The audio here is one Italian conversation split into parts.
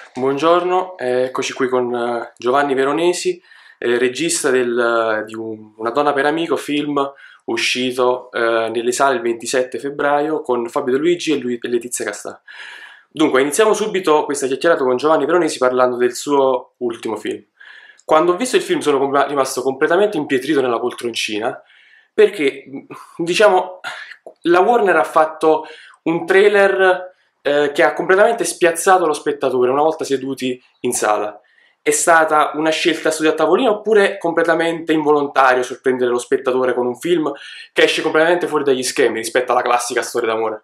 Buongiorno, eccoci qui con Giovanni Veronesi, regista di Una donna per amico, film uscito nelle sale il 27 febbraio con Fabio De Luigi e Letizia Castà. Dunque, iniziamo subito questa chiacchierata con Giovanni Veronesi parlando del suo ultimo film. Quando ho visto il film sono rimasto completamente impietrito nella poltroncina perché, diciamo, la Warner ha fatto un trailer che ha completamente spiazzato lo spettatore una volta seduti in sala. È stata una scelta studiata a tavolino oppure completamente involontario sorprendere lo spettatore con un film che esce completamente fuori dagli schemi rispetto alla classica storia d'amore?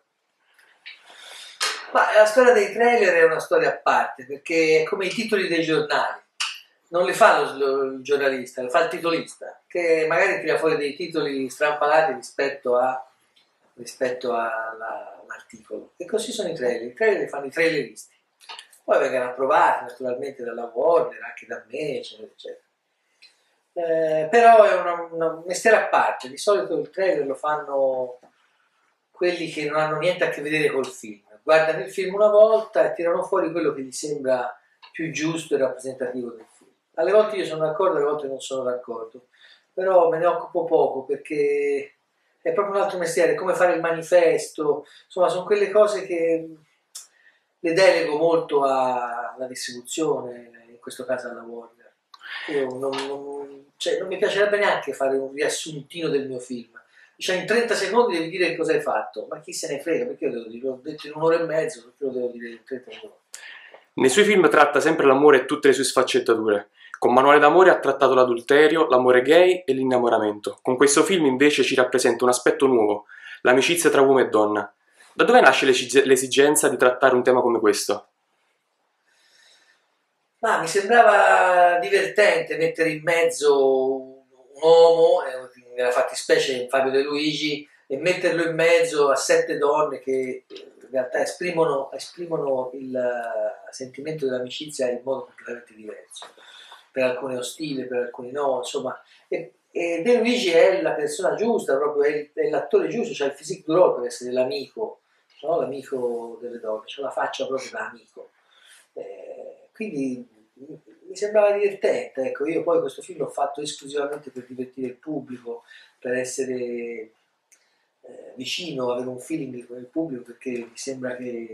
Ma la storia dei trailer è una storia a parte, perché è come i titoli dei giornali. Non li fa il giornalista, li fa il titolista, che magari tira fuori dei titoli strampalati rispetto all'articolo. E così sono i trailer li fanno i traileristi. Poi vengono approvati naturalmente dalla Warner, anche da me, eccetera, eccetera. Però è un mestiere a parte, di solito il trailer lo fanno quelli che non hanno niente a che vedere col film. Guardano il film una volta e tirano fuori quello che gli sembra più giusto e rappresentativo del film. Alle volte io sono d'accordo, alle volte non sono d'accordo, però me ne occupo poco perché è proprio un altro mestiere, come fare il manifesto, insomma sono quelle cose che le delego molto alla distribuzione, in questo caso alla Warner. Io non mi piacerebbe neanche fare un riassuntino del mio film. Cioè in 30 secondi devi dire cosa hai fatto, ma chi se ne frega, perché io devo dire, l'ho detto in un'ora e mezzo, perché lo devo dire in 30 secondi. Nei suoi film tratta sempre l'amore e tutte le sue sfaccettature. Con Manuale d'amore ha trattato l'adulterio, l'amore gay e l'innamoramento. Con questo film invece ci rappresenta un aspetto nuovo, l'amicizia tra uomo e donna. Da dove nasce l'esigenza di trattare un tema come questo? Ma mi sembrava divertente mettere in mezzo un uomo, nella fattispecie Fabio De Luigi, e metterlo in mezzo a 7 donne che in realtà esprimono il sentimento dell'amicizia in modo completamente diverso. Per alcune ostile, per alcuni no, insomma. E De Luigi è la persona giusta, proprio è l'attore giusto, cioè il physique du role per essere l'amico, no? L'amico delle donne, c'è la faccia proprio da amico. Quindi mi sembrava divertente, ecco, io poi questo film l'ho fatto esclusivamente per divertire il pubblico, per essere vicino, avere un feeling con il pubblico, perché mi sembra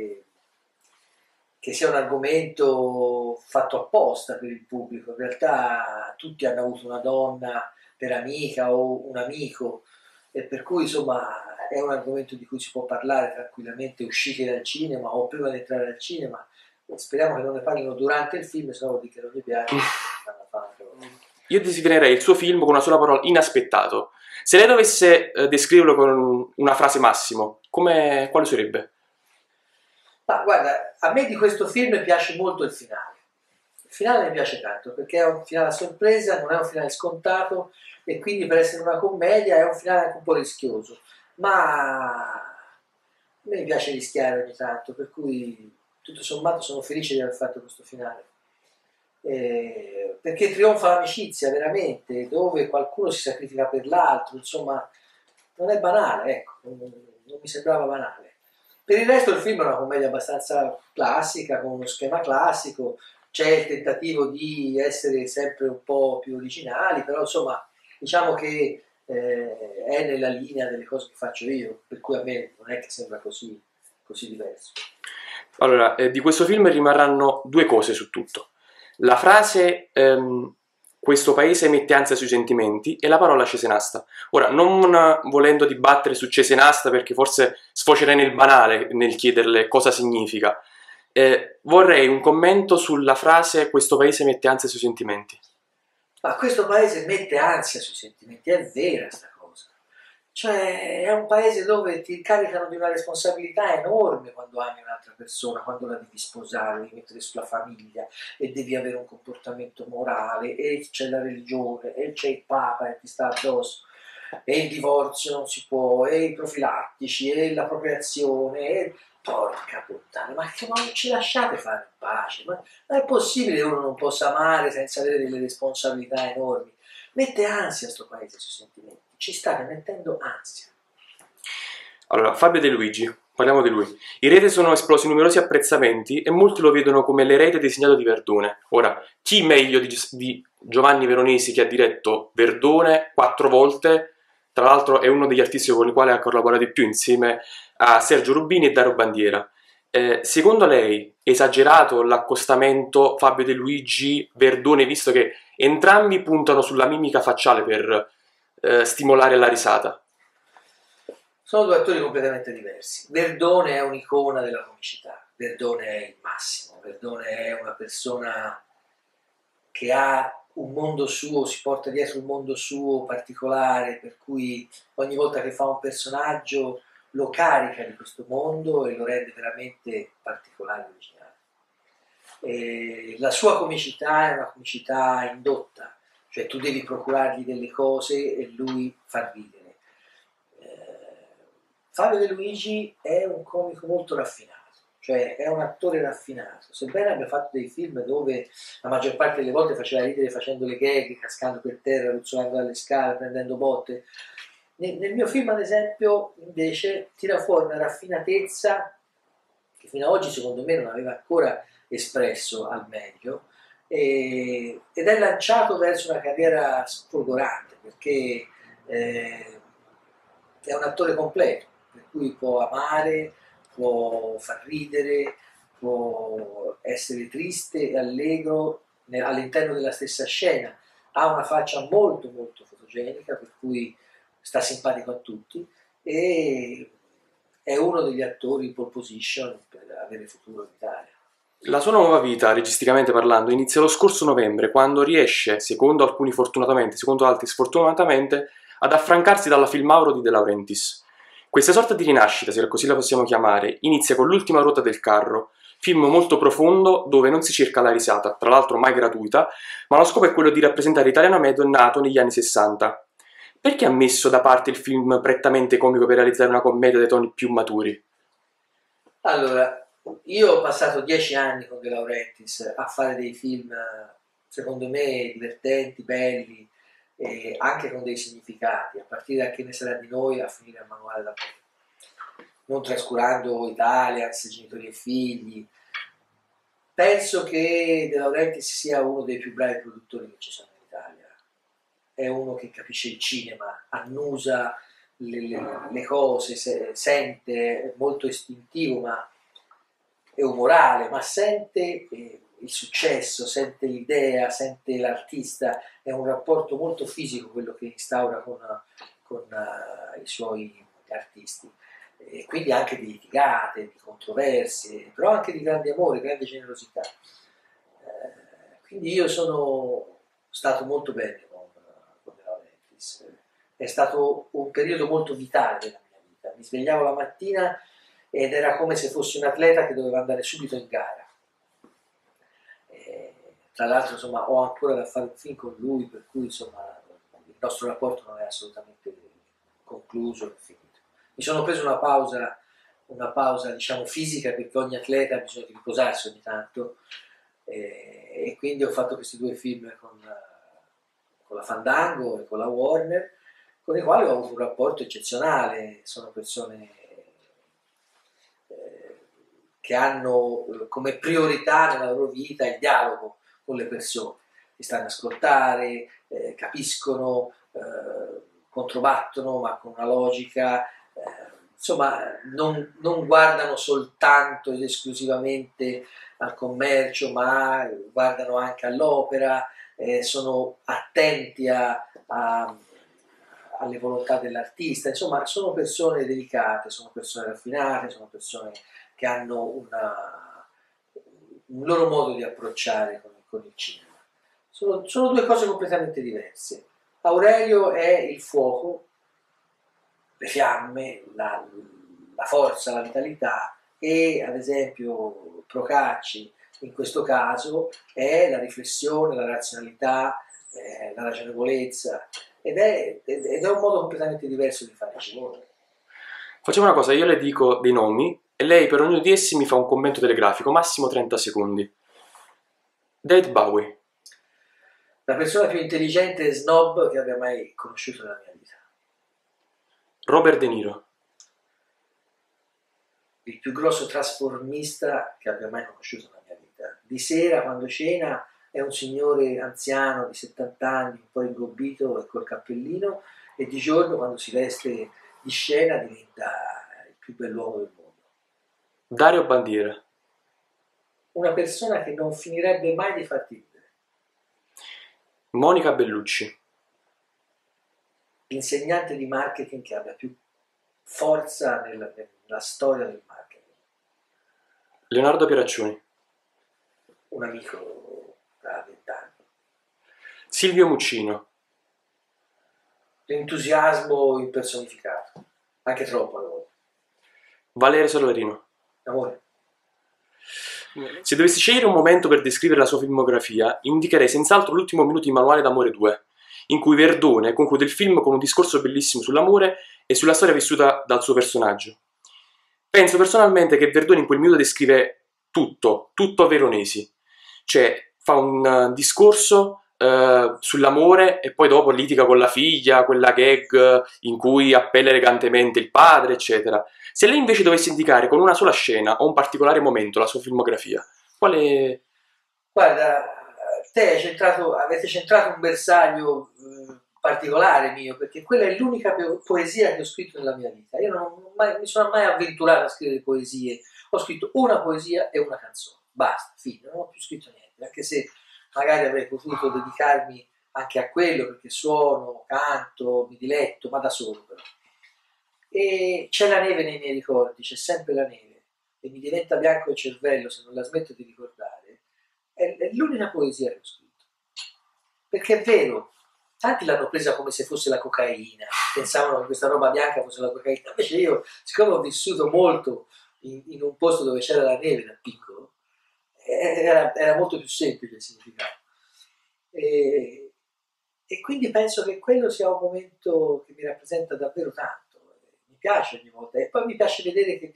che sia un argomento fatto apposta per il pubblico. In realtà tutti hanno avuto una donna per amica o un amico, e per cui insomma è un argomento di cui si può parlare tranquillamente usciti dal cinema o prima di entrare al cinema. Speriamo che non ne parlino durante il film, se no vuol dire che non gli piace. Io definirei il suo film con una sola parola: inaspettato. Se lei dovesse descriverlo con una frase massimo, quale sarebbe? Ma guarda, a me di questo film piace molto il finale. Il finale mi piace tanto perché è un finale a sorpresa, non è un finale scontato e quindi per essere una commedia è un finale anche un po' rischioso. Ma a me mi piace rischiare ogni tanto, per cui tutto sommato sono felice di aver fatto questo finale. Perché trionfa l'amicizia veramente, dove qualcuno si sacrifica per l'altro, insomma, non è banale, ecco, non mi sembrava banale. Per il resto il film è una commedia abbastanza classica, con uno schema classico, c'è il tentativo di essere sempre un po' più originali, però insomma diciamo che è nella linea delle cose che faccio io, per cui a me non è che sembra così diverso. Allora, di questo film rimarranno due cose su tutto. La frase questo paese mette ansia sui sentimenti e la parola cesenasta. Ora, non volendo dibattere su cesenasta perché forse sfocerei nel banale nel chiederle cosa significa, vorrei un commento sulla frase questo paese mette ansia sui sentimenti. Ma questo paese mette ansia sui sentimenti, è vera sta cosa. Cioè, è un paese dove ti caricano di una responsabilità enorme quando ami un'altra persona, quando la devi sposare, devi mettere sulla famiglia e devi avere un comportamento morale, e c'è la religione, e c'è il Papa che ti sta addosso, e il divorzio non si può, e i profilattici, e l'appropriazione, e porca puttana, ma che non ci lasciate fare in pace? Ma è possibile che uno non possa amare senza avere delle responsabilità enormi? Mette ansia sto paese sui sentimenti, ci state mettendo ansia. Allora, Fabio De Luigi, Parliamo di lui. In rete sono esplosi numerosi apprezzamenti e molti lo vedono come l'erede designato di Verdone. Ora, chi meglio di Giovanni Veronesi, che ha diretto Verdone 4 volte, tra l'altro è uno degli artisti con i quali ha collaborato di più insieme a Sergio Rubini e Dario Bandiera. Secondo lei è esagerato l'accostamento Fabio De Luigi-Verdone, visto che entrambi puntano sulla mimica facciale per stimolare la risata? Sono due attori completamente diversi. Verdone è un'icona della comicità, Verdone è il massimo, Verdone è una persona che ha un mondo suo, si porta dietro un mondo suo particolare, per cui ogni volta che fa un personaggio lo carica di questo mondo e lo rende veramente particolare e originale. E la sua comicità è una comicità indotta, cioè tu devi procurargli delle cose e lui fa ridere. Fabio De Luigi è un comico molto raffinato, cioè è un attore raffinato, sebbene abbia fatto dei film dove la maggior parte delle volte faceva ridere facendo le gag, cascando per terra, ruzzolando dalle scale, prendendo botte. Nel mio film, ad esempio, invece, tira fuori una raffinatezza che fino ad oggi secondo me non aveva ancora espresso al meglio, ed è lanciato verso una carriera sfolgorante, perché è un attore completo, per cui può amare, può far ridere, può essere triste e allegro all'interno della stessa scena. Ha una faccia molto molto fotogenica, per cui sta simpatico a tutti e è uno degli attori in pole position per avere futuro in Italia. La sua nuova vita, registicamente parlando, inizia lo scorso novembre, quando riesce, secondo alcuni fortunatamente, secondo altri sfortunatamente, ad affrancarsi dalla Filmauro di De Laurentiis. Questa sorta di rinascita, se così la possiamo chiamare, inizia con L'ultima ruota del carro, film molto profondo dove non si cerca la risata, tra l'altro mai gratuita, ma lo scopo è quello di rappresentare l'italiano medio nato negli anni 60. Perché ha messo da parte il film prettamente comico per realizzare una commedia dai toni più maturi? Allora, io ho passato 10 anni con De Laurentiis a fare dei film, secondo me, divertenti, belli, e anche con dei significati, a partire da Che ne sarà di noi a finire a Manuale da Porto. Non trascurando Italians, Genitori e Figli. Penso che De Laurentiis sia uno dei più bravi produttori che ci sono in Italia. È uno che capisce il cinema, annusa le cose, sente, è molto istintivo, ma è umorale, ma sente il successo, sente l'idea, sente l'artista, è un rapporto molto fisico quello che instaura con i suoi artisti. E quindi anche di litigate, di controversie, però anche di grande amore, grande generosità. Quindi io sono stato molto bene con De Laurentiis. È stato un periodo molto vitale della mia vita. Mi svegliavo la mattina ed era come se fossi un atleta che doveva andare subito in gara. Tra l'altro, insomma, ho ancora da fare un film con lui, per cui insomma, il nostro rapporto non è assolutamente concluso e finito. Mi sono preso una pausa diciamo fisica, perché ogni atleta ha bisogno di riposarsi ogni tanto, e quindi ho fatto questi due film con la Fandango e con la Warner, con i quali ho avuto un rapporto eccezionale. Sono persone che hanno come priorità nella loro vita il dialogo con le persone, ti stanno ad ascoltare, capiscono, controbattono, ma con una logica, insomma non guardano soltanto ed esclusivamente al commercio, ma guardano anche all'opera, sono attenti alle volontà dell'artista, insomma sono persone delicate, sono persone raffinate, sono persone che hanno un loro modo di approcciare con il cinema. Sono due cose completamente diverse. Aurelio è il fuoco, le fiamme, la forza, la vitalità, e ad esempio Procacci in questo caso è la riflessione, la razionalità, la ragionevolezza, ed è un modo completamente diverso di fare cinema. Facciamo una cosa, io le dico dei nomi e lei per ognuno di essi mi fa un commento telegrafico, massimo 30 secondi. David Bowie. La persona più intelligente e snob che abbia mai conosciuto nella mia vita. Robert De Niro. il più grosso trasformista che abbia mai conosciuto nella mia vita. Di sera, quando cena, è un signore anziano di 70 anni, un po' ingobbito e col cappellino, e di giorno, quando si veste di scena, diventa il più bell'uomo del mondo. Dario Bandiera. Una persona che non finirebbe mai di farti ridere. Monica Bellucci. L'insegnante di marketing che abbia più forza nella storia del marketing. Leonardo Pieraccioni. Un amico da 20 anni. Silvio Muccino. L'entusiasmo impersonificato, anche troppo alle volte. Valerio Solarino. Amore. Se dovessi scegliere un momento per descrivere la sua filmografia, indicherei senz'altro l'ultimo minuto di Manuale d'amore 2, in cui Verdone conclude il film con un discorso bellissimo sull'amore e sulla storia vissuta dal suo personaggio. Penso personalmente che Verdone in quel minuto descrive tutto a Veronesi, cioè fa un discorso sull'amore e poi dopo litiga con la figlia, quella gag in cui appella elegantemente il padre, eccetera. Se lei invece dovesse indicare con una sola scena o un particolare momento la sua filmografia, quale... Guarda, avete centrato un bersaglio particolare mio, perché quella è l'unica poesia che ho scritto nella mia vita. Io non mi sono mai avventurato a scrivere poesie, ho scritto una poesia e una canzone, basta, fine, non ho più scritto niente, anche se magari avrei potuto dedicarmi anche a quello, perché suono, canto, mi diletto, ma da solo però. E c'è la neve nei miei ricordi, c'è sempre la neve, e mi diventa bianco il cervello se non la smetto di ricordare. È l'unica poesia che ho scritto. Perché è vero, tanti l'hanno presa come se fosse la cocaina, pensavano che questa roba bianca fosse la cocaina, invece io, siccome ho vissuto molto in un posto dove c'era la neve da piccolo, era molto più semplice il significato. E quindi penso che quello sia un momento che mi rappresenta davvero tanto. Mi piace ogni volta, e poi mi piace vedere che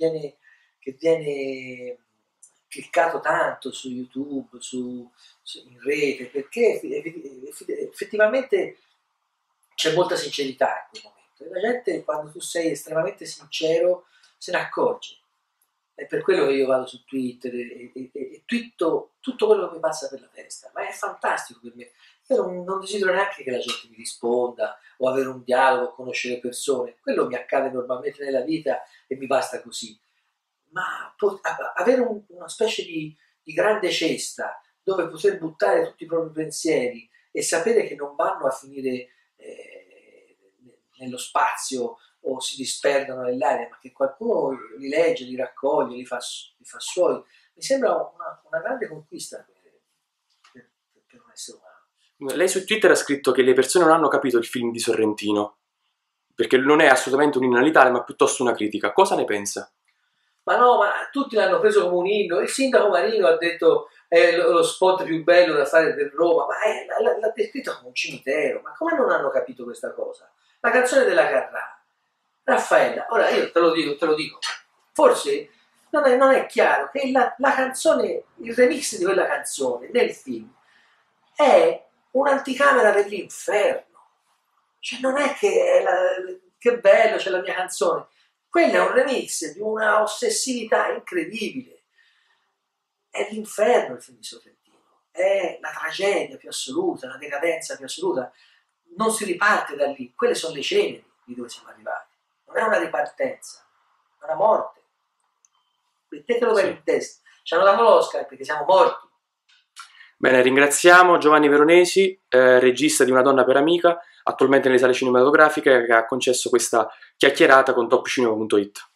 viene cliccato tanto su YouTube, in rete, perché effettivamente c'è molta sincerità in quel momento, e la gente, quando tu sei estremamente sincero, se ne accorge. È per quello che io vado su Twitter e tutto quello che mi passa per la testa, ma è fantastico per me. Io non desidero neanche che la gente mi risponda o avere un dialogo, conoscere persone, quello mi accade normalmente nella vita e mi basta così. Ma avere una specie di grande cesta dove poter buttare tutti i propri pensieri e sapere che non vanno a finire nello spazio o si disperdono nell'aria, ma che qualcuno li legge, li raccoglie, li fa suoi, mi sembra una grande conquista per un essere umano. Lei su Twitter ha scritto che le persone non hanno capito il film di Sorrentino, perché non è assolutamente un inno all'Italia, ma piuttosto una critica. Cosa ne pensa? Ma no, ma tutti l'hanno preso come un inno. Il sindaco Marino ha detto è lo spot più bello da fare per Roma, ma l'ha descritto come un cimitero. Ma come non hanno capito questa cosa? La canzone della Carrà, Raffaella, ora io te lo dico, forse non è chiaro che la canzone, il remix di quella canzone nel film è un'anticamera dell'inferno. Cioè non è che bello, c'è la mia canzone. Quella è un remix di una ossessività incredibile. È l'inferno il film di Sorrentino, è la tragedia più assoluta, la decadenza più assoluta. Non si riparte da lì, quelle sono le ceneri di dove siamo arrivati. Non è una ripartenza, è una morte. Mettetelo bene in testa. Ci hanno dato l'Oscar perché siamo morti. Bene, ringraziamo Giovanni Veronesi, regista di Una donna per amica, attualmente nelle sale cinematografiche, che ha concesso questa chiacchierata con topcinema.it.